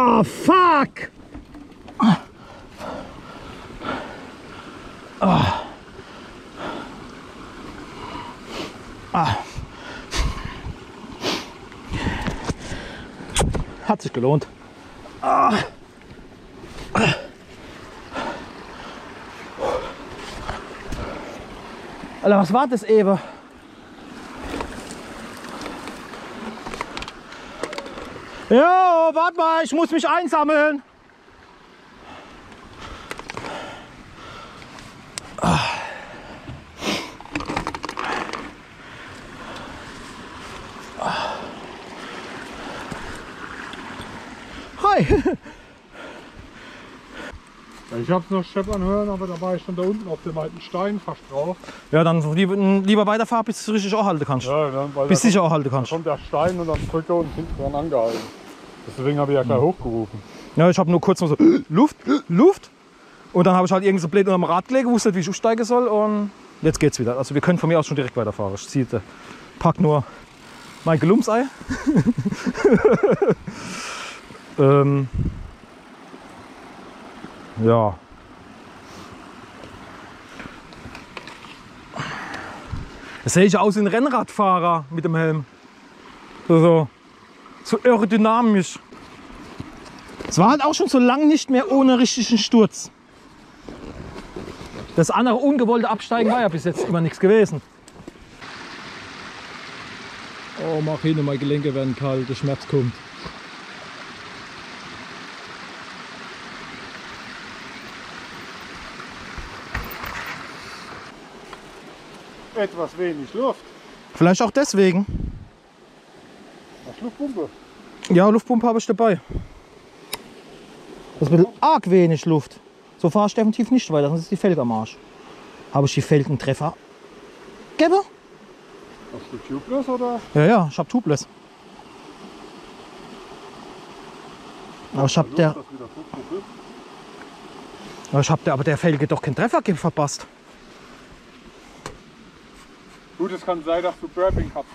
Oh, fuck! Hat sich gelohnt. Alter, was war das eben? Jo, warte mal, ich muss mich einsammeln. Hi. Ich hab's noch scheppern hören, aber da war ich schon da unten auf dem alten Stein fast drauf. Ja, dann lieber weiterfahren, bis du richtig auch halten kannst. Ja, dann, weil bis du dich auch halten kannst. Da kommt der Stein und dann drücke und hinten dran angehalten. Deswegen habe ich ja gleich hochgerufen. Ja, ich habe nur kurz noch so Luft, Luft. Und dann habe ich halt irgendwie so blöd unter dem Rad gelegt, wusste nicht, wie ich aussteigen soll. Und jetzt geht's wieder. Also wir können von mir aus schon direkt weiterfahren. Ich ziehe, pack nur mein Gelumsei. Ja. Das sehe ich aus wie ein Rennradfahrer mit dem Helm. So aerodynamisch. Es war halt auch schon so lange nicht mehr ohne richtigen Sturz. Das andere ungewollte Absteigen war ja bis jetzt immer nichts gewesen. Oh, mach hin, meine Gelenke werden kalt, der Schmerz kommt. Etwas wenig Luft. Vielleicht auch deswegen. Hast du Luftpumpe? Ja, Luftpumpe habe ich dabei. Das ist ein bisschen arg wenig Luft. So fahre ich definitiv nicht weiter, sonst ist die Felge am Arsch. Habe ich die Felgentreffer? Gebe? Hast du Tubeless oder? Ja, ich habe Tubeless. Aber aber der Felge doch keinen Treffer verpasst. Gut, es kann sein, dass du Burping hast.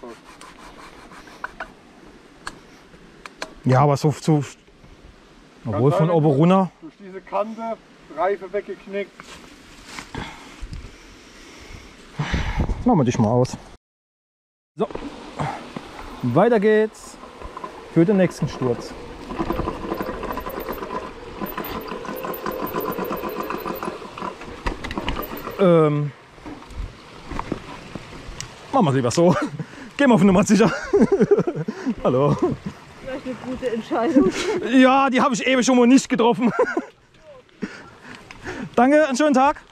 Ja, aber so obwohl von oben runter. Durch diese Kante, Reife weggeknickt. Machen wir dich mal aus. So, weiter geht's für den nächsten Sturz. Machen wir lieber so. Gehen wir auf Nummer sicher. Hallo. Vielleicht eine gute Entscheidung. Ja, die habe ich ewig schon mal nicht getroffen. Danke, einen schönen Tag.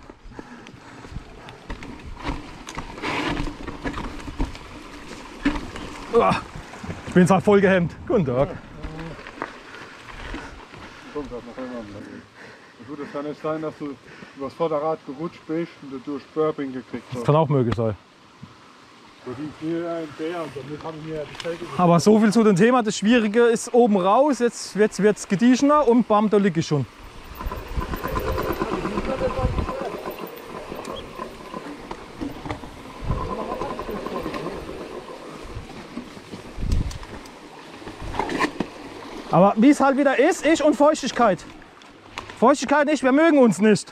Ich bin zwar voll gehemmt. Guten Tag. Gut, es kann nicht sein, dass du übers Vorderrad gerutscht bist und du durch Burping gekriegt hast. Das kann auch möglich sein. Aber Aber so viel zu dem Thema. Das Schwierige ist oben raus, jetzt wird es gediegener und bam, da liege ich schon. Aber wie es halt wieder ist, ich und Feuchtigkeit. Feuchtigkeit nicht, wir mögen uns nicht.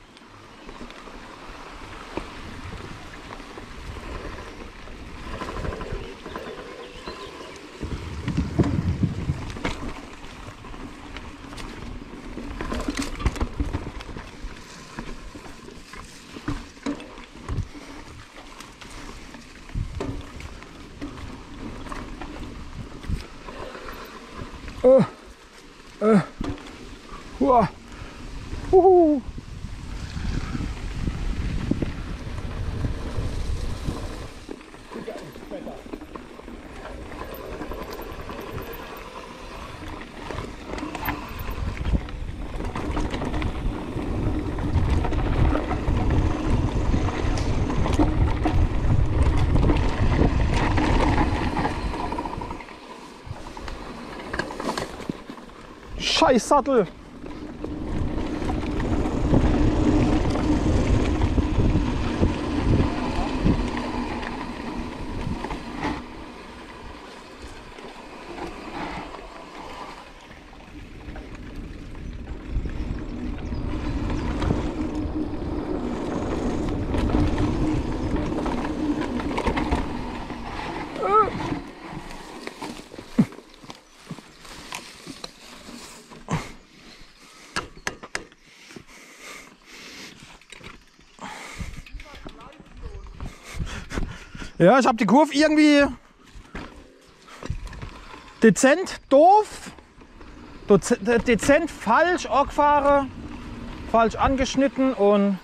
Uah. Uhu. Scheiß Sattel! Ja, ich habe die Kurve irgendwie dezent doof, dezent falsch angefahren, falsch angeschnitten und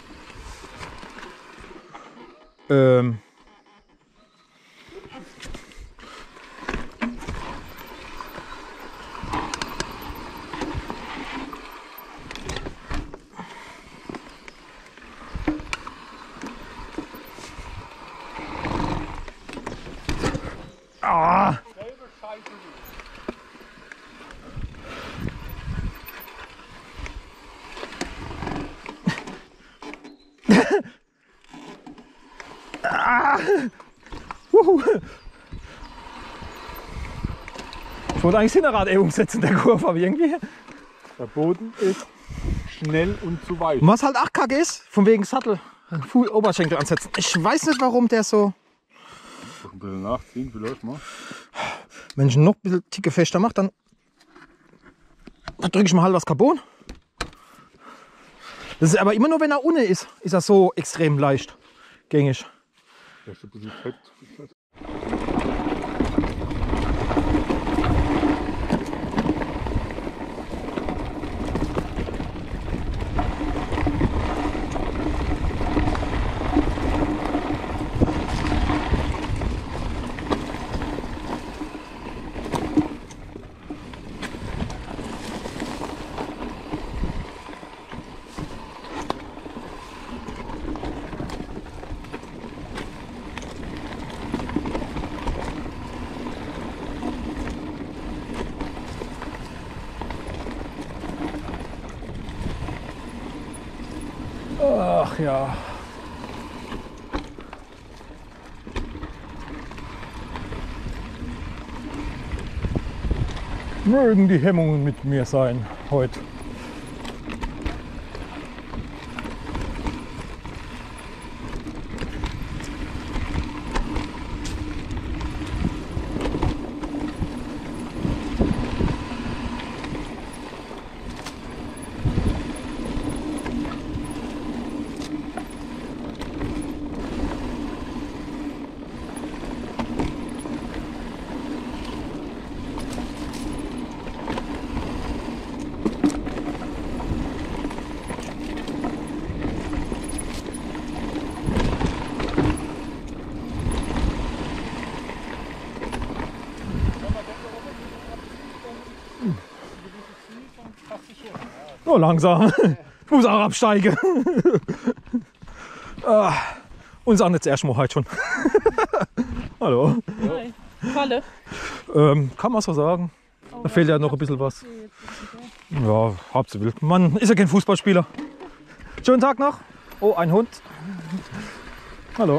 ich wollte eigentlich Hinterradübung setzen in der Kurve, aber irgendwie. Der Boden ist schnell und zu weit. Und was halt auch kacke ist, von wegen Sattel, Oberschenkel ansetzen. Ich weiß nicht, warum der so. Ein bisschen nachziehen, vielleicht mal. Wenn ich ihn noch ein bisschen Ticke fester mache, dann drücke ich mal halt was Carbon. Das ist aber immer nur, wenn er unten ist er so extrem leicht gängig. Der ist ein bisschen fett. Ach ja. Mögen die Hemmungen mit mir sein heute. Oh, langsam. Ich muss auch absteigen. Und ist auch nicht das erste Mal heute schon. Hallo. Hi. Falle. Kann man so sagen. Da fehlt ja noch ein bisschen was. Ja, halb so wild. Man ist ja kein Fußballspieler. Schönen Tag noch. Oh, ein Hund. Hallo.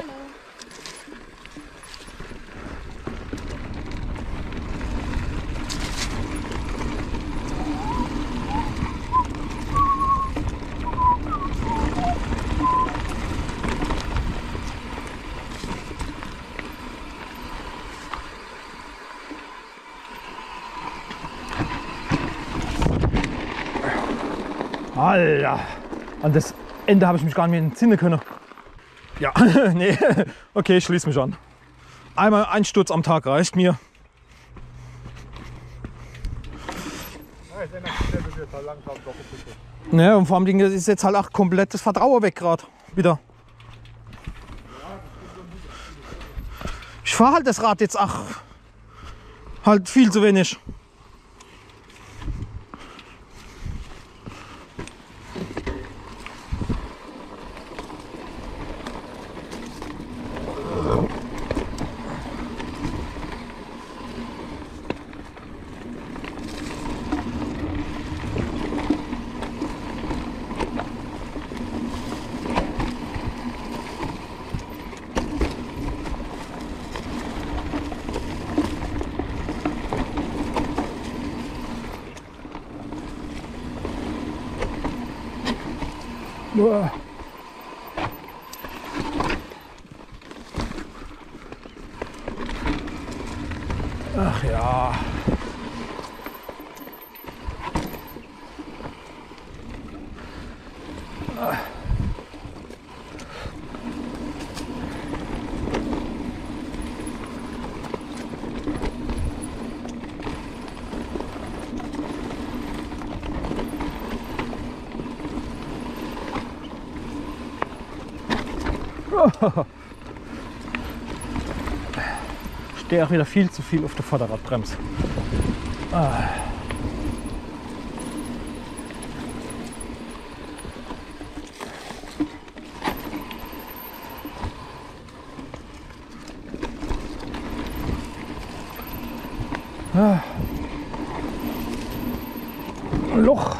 Alter, an das Ende habe ich mich gar nicht mehr entsinnen können. Ja, nee, okay, ich schließe mich an. Einmal ein Sturz am Tag reicht mir. Ja, und vor allem ist jetzt halt auch komplett das Vertrauen weg gerade wieder. Ich fahre halt das Rad jetzt auch halt viel zu wenig. Ach ja. Ich stehe auch wieder viel zu viel auf der Vorderradbremse. Ein Loch.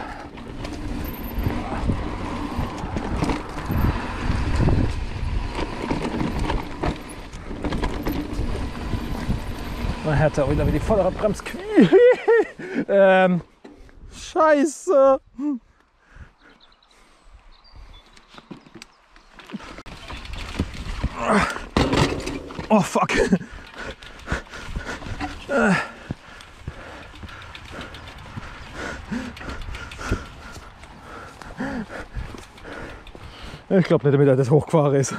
Man hat ja wieder wie die Vorderradbremse. Scheiße. Oh fuck. Ich glaube nicht, damit er das hochgefahren ist.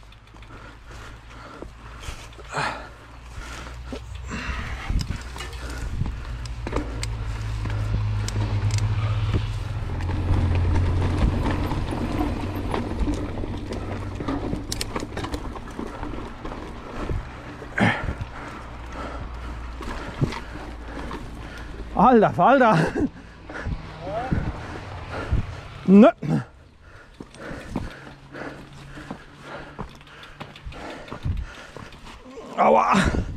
Alter Falter! Nö! Aua!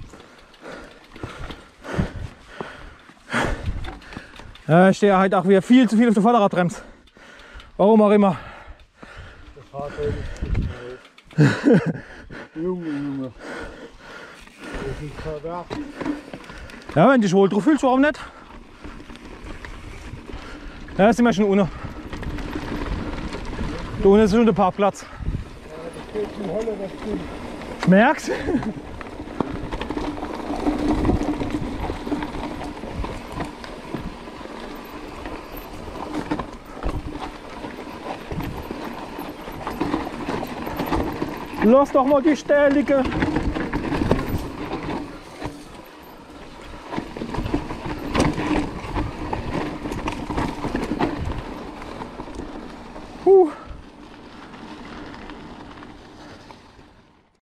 Ja, ich stehe halt auch wieder viel zu viel auf der Vorderradbremse. Warum auch immer. Das hat Junge. Das ist verwerflich. Ja, wenn du dich wohl drauf fühlst, warum nicht? Ja, sind wir schon unten. Da unten ist schon der Parkplatz. Ja, das geht in Holle, das stimmt. Merkst? Lass doch mal die Stellige. Huh.